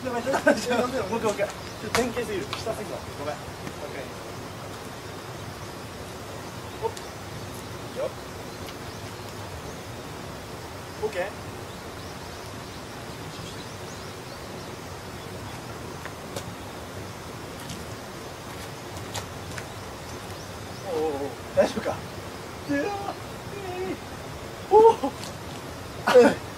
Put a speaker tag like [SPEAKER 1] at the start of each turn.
[SPEAKER 1] やばい、もう一回、もう一回。前傾すぎる。下すぎた。ごめん。オッケー。おっ。いいよ。オッケー。おお、大丈夫か。おお。